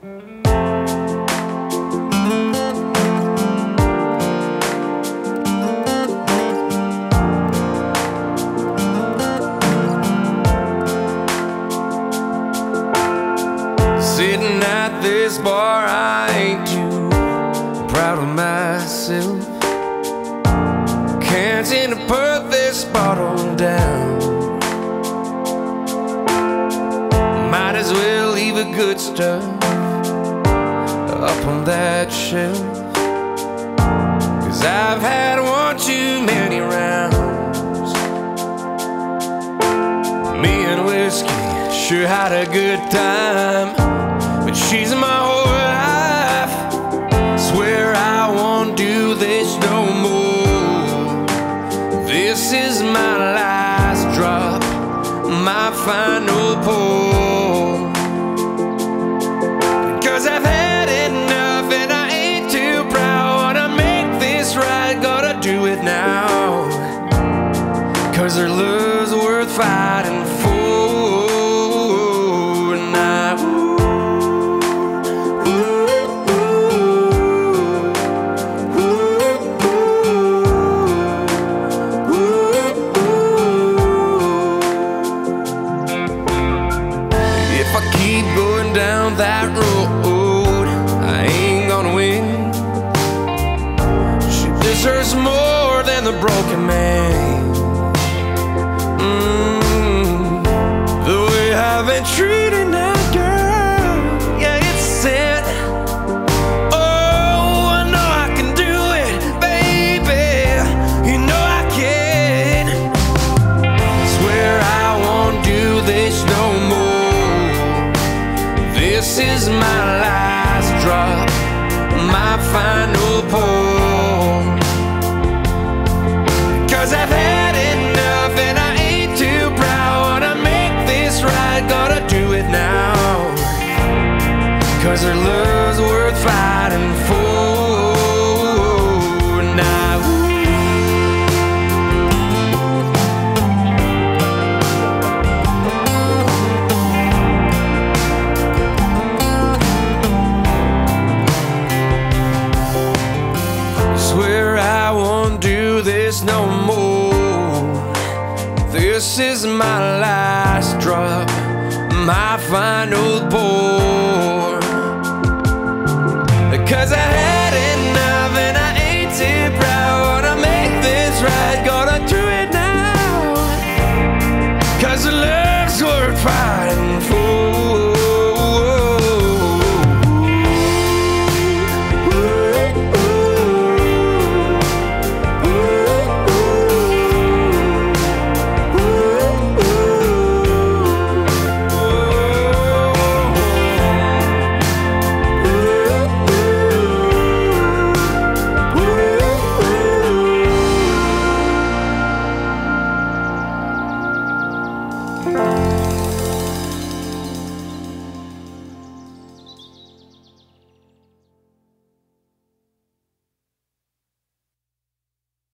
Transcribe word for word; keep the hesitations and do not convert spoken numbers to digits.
Sitting at this bar, I ain't too proud of myself. Can't seem to put this bottle down. Might as well leave the good stuff up on that shelf, 'cause I've had one too many rounds. Me and whiskey sure had a good time, but she's my whole life. Swear I won't do this no more. This is my last drop, my final pour. 'Cause I've had enough and I ain't too proud. Wanna make this right, gotta do it now. 'Cause her love's worth fighting for. If I keep going down that road, I ain't gonna win. She deserves more than the broken man. mm, The way I've been treating that girl, yeah, it's sad. Oh, I know I can do it, baby, you know I can. Swear I won't do this no more. This is my last drop, my final pour. 'Cause I've had enough and I ain't too proud. Wanna make this right, gotta do it now. 'Cause her love's worth fighting for now. Swear I won't do this no more. This is my last drop, my final pour.